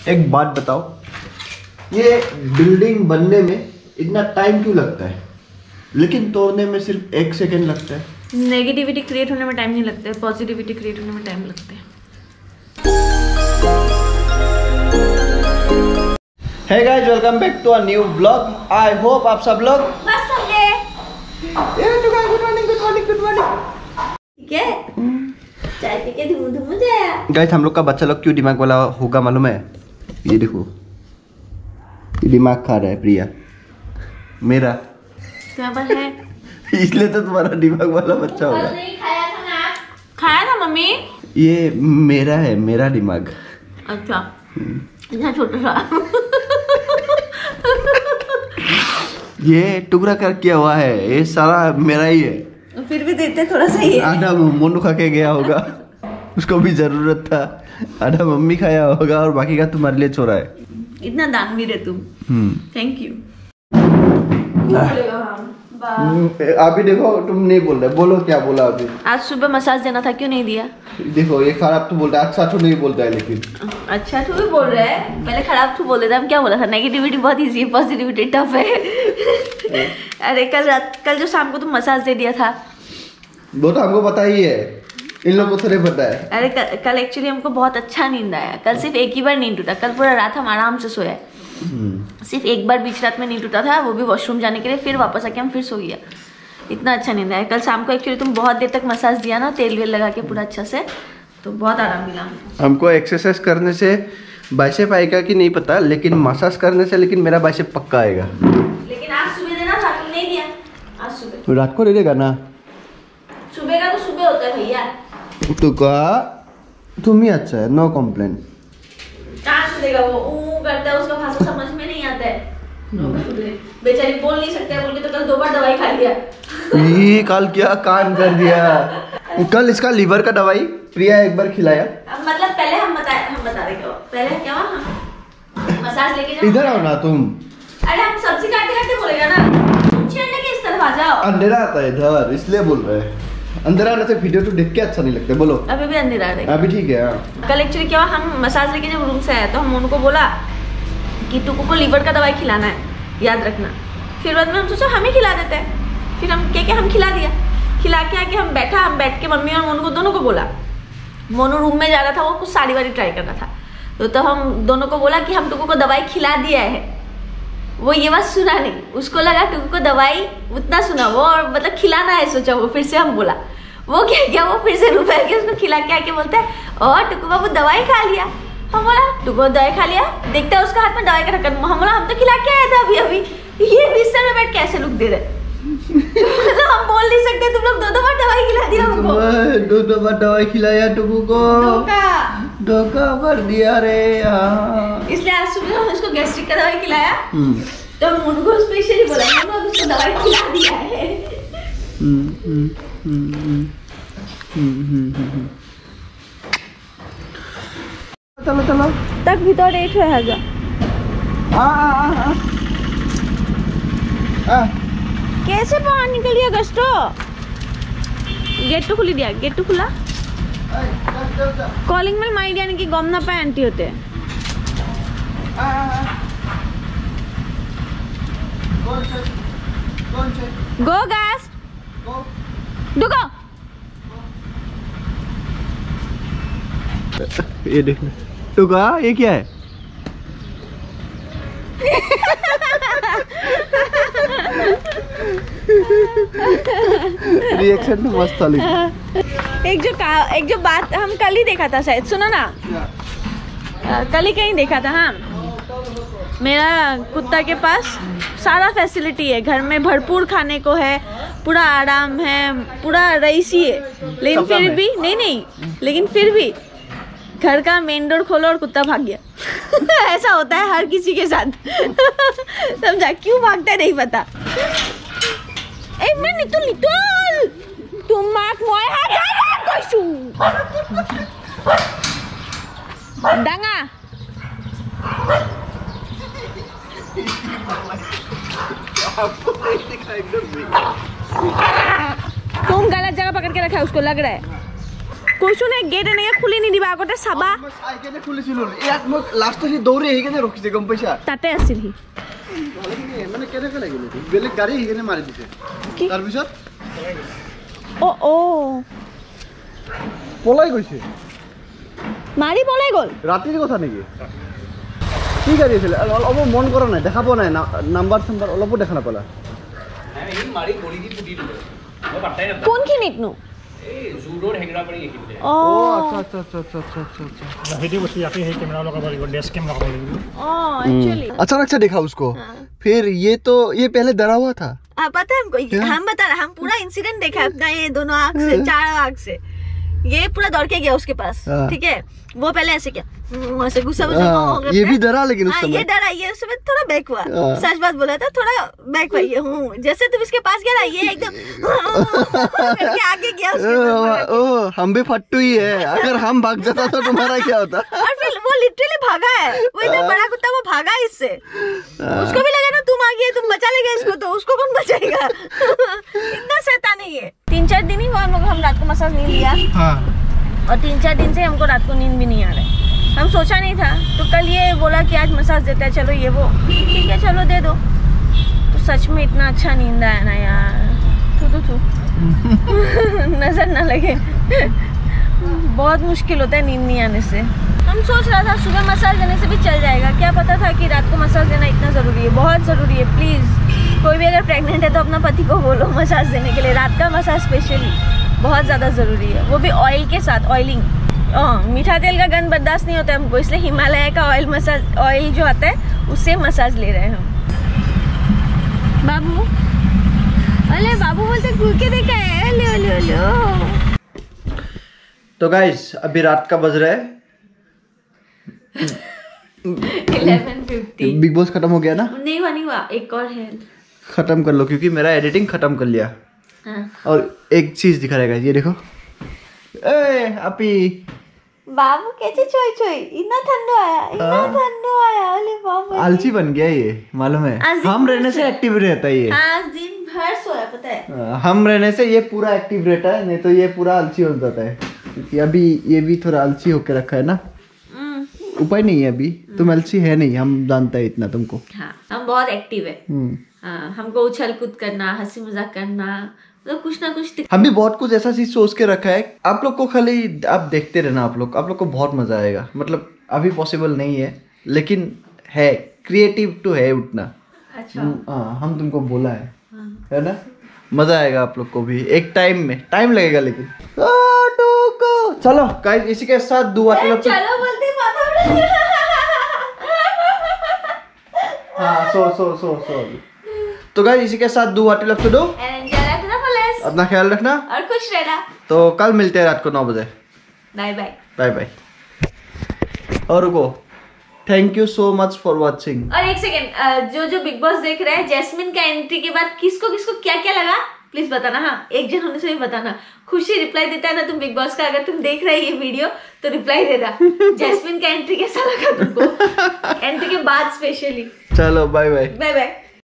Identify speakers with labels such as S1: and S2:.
S1: एक बात बताओ, ये बिल्डिंग बनने में इतना टाइम क्यों लगता है, लेकिन तोड़ने में सिर्फ 1 सेकेंड लगता है?
S2: नेगेटिविटी क्रिएट होने में टाइम नहीं लगता है, पॉजिटिविटी क्रिएट होने में टाइम लगता है।
S1: Hey guys, welcome back to a new blog. I hope आप सब लोग
S2: बस समझे।
S1: Good morning good morning good morning.
S2: ठीक है, चाय पी के धूम जाया।
S1: गाइस, हम लोग का बच्चा लोग क्यों दिमाग वाला होगा मालूम है? ये देखो, ये दिमाग खा रहा है प्रिया, मेरा
S2: तुम्हारे पास है
S1: इसलिए तो तुम्हारा दिमाग वाला बच्चा होगा।
S2: नहीं खाया था ना? खाया था मम्मी।
S1: ये मेरा है, मेरा दिमाग।
S2: अच्छा, इतना छोटा सा
S1: ये टुकड़ा कर किया हुआ है, ये सारा मेरा ही है।
S2: फिर भी देते थोड़ा सा ही।
S1: आधा मोनू खा के गया होगा, उसको भी जरूरत था। आधा मम्मी खाया होगा और बाकी का तुम्हारे लिए छोड़ा है।
S2: इतना दानवीर है तुम। Thank you.
S1: अभी देखो, तुम नहीं बोल रहे, बोलो क्या बोला अभी?
S2: आज सुबह मसाज देना था, क्यों नहीं दिया?
S1: देखो, ये खराब तो बोलता है, अच्छा तो नहीं बोलता है। लेकिन
S2: अच्छा तो भी बोल रहे हैं, पहले खराब तो बोल रहे थे। हम क्या बोला था? नेगेटिविटी बहुत इजी है, पॉजिटिविटी टफ है। अरे कल जो शाम को तुम मसाज दे दिया था,
S1: वो तो हमको पता ही है, इन लोगों को थोड़े पता है।
S2: अरे कल एक्चुअली हमको बहुत अच्छा नींद आया। कल सिर्फ एक ही बार नींद टूटा, कल पूरा रात हम आराम से सोए। सिर्फ एक बार बीच रात में नींद टूटा था, वो भी वॉशरूम जाने के लिए, फिर वापस आके हम फिर सो गया। इतना अच्छा नींद आया। कल शाम को एक्चुअली तुम बहुत देर तक मसाज दिया ना, तेल वेल लगा के पूरा अच्छा से, तो बहुत आराम मिला
S1: हमको। एक्सरसाइज करने से बाइसेप आएगा कि नहीं पता, लेकिन मसाज करने से लेकिन मेरा बाइसेप पक्का आएगा।
S2: लेकिन आज सुबह देना था, तुम नहीं दिया। आज सुबह
S1: रात को दे देगा ना?
S2: सुबह का तो सुबह होता है भैया।
S1: तो कहा तुम ही अच्छा है, नो कॉम्प्लेन।
S2: कहाँ से देगा वो? करता है, उसका भाषा समझ में नहीं आता है। बेचारी बोल नहीं सकते, बोल के तो कल 2 बार दवाई खा लिया।
S1: ये कल क्या कांड कर दिया। कल इसका लीवर का दवाई प्रिया एक बार खिलाया।
S2: मतलब पहले हम बता रहे क्या पहले क्या हुआ? मसाज लेके जाओ।
S1: इधर आओ ना तुम।
S2: अरे हम सब्जी काटते काटते बोलेगा ना, तुम छेड़ने के इस तरफ आ जाओ।
S1: अंधेरा आता है इधर, इसलिए बोल रहे हैं। अंधेरा आने से वीडियो तो देख के अच्छा नहीं लगता। बोलो।
S2: अभी भी अंधेरा आ रहा है।
S1: अभी ठीक है।
S2: कल एक्चुअली क्या हुआ, हम मसाज लेके जब रूम से आए तो हम उनको बोला कि टुकू को लीवर का दवाई खिलाना है, याद रखना। फिर बाद में हम सोचा हम ही खिला देते हैं। फिर हम हम खिला दिया। खिला के आके हम बैठ के मम्मी और मोनू को दोनों को बोला। मोनू रूम में जा रहा था, वो कुछ साड़ी वाड़ी ट्राई कर रहा था, तो हम दोनों को बोला कि हम टुकू को दवाई खिला दिया है। वो ये बात सुना नहीं, उसको लगा टुकू को दवाई उतना सुना वो, और मतलब खिलाना है सोचा वो। फिर से हम बोला, वो क्या वो फिर से रूम के उसको खिला के आके बोलता है, और टुकू बाबू दवाई खा लिया। हम बोला टुकू दवाई खा लिया, देखता है उसका हाथ में दवाई का ढक्कन। हम बोला हम तो खिला के आए थे अभी। ये बिस्तर में बैठ कैसे लुक दे रहे? हम बोल नहीं सकते, तुम लोग 2 बार दवाई खिला दिया हमको।
S1: 2 बार दवाई खिलाया टुकू को, धोखा भर दिया रे।
S2: इसलिए आज सुबह हम उसको गैस्ट्रिक का दवाई खिलाया, तो उनको स्पेशली बोला हम उसको दवाई खिला दिया है।
S1: चलो
S2: तक भीतर एट है जा। कैसे बाहर निकल गया गस्टो? गेट तो खुली दिया, गेट तो खुला। कॉलिंग में माइड यानी कि गम ना पाए आंटी होते। गो गैस डुको।
S1: ये देखना टुका, ये क्या है? रिएक्शन तो मस्त था। लेकिन
S2: एक जो बात हम कल ही देखा था, शायद सुनो ना, कल ही कहीं देखा था। हाँ, मेरा कुत्ता के पास सारा फैसिलिटी है, घर में भरपूर खाने को है, पूरा आराम है, पूरा रईसी है, लेकिन फिर भी नहीं, लेकिन फिर भी घर का मेन डोर खोलो और कुत्ता भाग गया। ऐसा होता है हर किसी के साथ। समझा? क्यों भागता है नहीं पता। मैं नितुल तुम माक मोय हाथ कोइसु डांगा। तुम गलत जगह पकड़ के रखा है, उसको लग रहा है। কৈছো নে গেট এনেকে খুলি নিদিবা আগতে চাবা
S1: আইকেনে খুলিছিল ইয়াত মোক লাষ্টত সি দৌৰি আহিকেনে ৰখিছে গম পাইছা
S2: তাতে আছিল সি
S1: মানে কেনেকৈ লাগিল বেলেগ গাড়ী আহিকেনে মাৰি দিছে তাৰপিছত
S2: অ
S1: পলাই গৈছে
S2: মাৰি পলাই গ'ল
S1: ৰাতিৰ কথা নেকি কি গাড়ী আছিল অলপ মন কৰা নাই দেখা পোৱা নাই নাম্বাৰ চাম্বাৰ অলপো দেখা নাপালা
S2: কোনখিনিতনো
S1: अचानक से देखा उसको फिर ये पहले डरा हुआ था
S2: पता है हमको हम बता रहे हम पूरा इंसिडेंट देखा अपना ये दोनों आँख से चार आँख से ये पूरा दौड़ के गया उसके पास ठीक है वो पहले ऐसे क्या ऐसे गुस्सा
S1: ये भी डरा लेकिन उस समय
S2: ये डरा ये उस समय थोड़ा बैक हुआ सच बात बोला था थोड़ा बैक हुआ ये हूँ जैसे तुम इसके पास गया ना ये एकदम आगे गया
S1: ओ हम भी फट्टू ही है अगर हम भाग जाता तो तुम्हारा क्या होता
S2: और फिर वो लिटरली भागा है वो इतना बड़ा कुत्ता वो भागा इससे उसको भी लगा ना तुम आ गए तुम बचा लेगा इसको तो उसको कौन बचाएगा इतना शैतान है ये 3-4 दिन ही हुआ हम रात को मसाज नहीं लिया और 3-4 दिन से हमको रात को नींद भी नहीं आ रहा है हम सोचा नहीं था तो कल ये बोला कि आज मसाज देता है चलो ये वो ठीक है चलो दे दो तो सच में इतना अच्छा नींद आया ना यार थू नजर ना लगे बहुत मुश्किल होता है नींद नहीं आने से हम सोच रहा था सुबह मसाज देने से भी चल जाएगा क्या पता था कि रात को मसाज देना इतना ज़रूरी है बहुत ज़रूरी है प्लीज़ कोई भी अगर प्रेग्नेंट है तो अपना पति को बोलो मसाज देने के लिए रात का मसाज स्पेशली बहुत ज़्यादा ज़रूरी है वो भी ऑयल के साथ ऑयलिंग मीठा तेल का गंध बर्दाश्त नहीं होता है हमको इसलिए हिमालय का ऑयल जो आता है उससे मसाज ले रहे हैं हम बाबू अरे बाबू बोलते घूर के देखा है लो
S1: तो गाइस अभी रात का बज रहा है
S2: 11:50
S1: बिग बॉस खत्म हो गया ना
S2: नहीं हुआ एक और है
S1: खत्म कर लो क्योंकि मेरा एडिटिंग खत्म कर लिया और एक चीज दिखा रहेगा ये देखो अपी
S2: बाबू कैसे छोई इतना ठंडो आया अरे बाबू
S1: आलसी बन गया ये मालूम है हम रहने से एक्टिव रहता है ये
S2: आज दिन भर सोया पता है
S1: हम रहने से ये पूरा एक्टिव रहता है नहीं तो ये पूरा आलसी हो जाता है क्योंकि अभी ये भी थोड़ा आलसी होकर रखा है ना उपाय नहीं है अभी तुम आलसी है नहीं हम जानते हैं इतना तुमको
S2: हाँ हम बहुत एक्टिव है हमको उछल कूद करना हंसी मजाक करना तो कुछ ना कुछ
S1: हम भी बहुत कुछ ऐसा चीज सोच के रखा है आप लोग को खाली आप देखते रहना आप लोग को बहुत मजा आएगा मतलब अभी पॉसिबल नहीं है लेकिन है क्रिएटिव तो है उतना
S2: अच्छा
S1: हम तुमको बोला है ना मजा आएगा आप लोग को भी एक टाइम में टाइम लगेगा लेकिन चलो गाइस इसी के साथ दुआ
S2: चलो बोलते
S1: हाँ सो तो गाइस इसी के साथ दुआ टू दो अपना ख्याल रखना
S2: और खुश रहना
S1: तो कल मिलते हैं रात को 9 बजे
S2: बाय
S1: बाय और रुको thank you so much for watching
S2: और एक सेकेंड जो बिग बॉस देख रहे हैं जैस्मिन का एंट्री के बाद किसको क्या क्या लगा प्लीज बताना हाँ एक जन होने से भी बताना खुशी रिप्लाई देता है ना तुम बिग बॉस का अगर तुम देख रहे ये वीडियो तो रिप्लाई देना जैस्मिन का एंट्री कैसा लगा तुमको एंट्री के बाद स्पेशली
S1: चलो बाय
S2: बाय